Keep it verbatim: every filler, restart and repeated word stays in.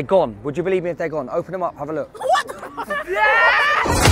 They're gone. Would you believe me if they're gone? Open them up, have a look. What? Yeah!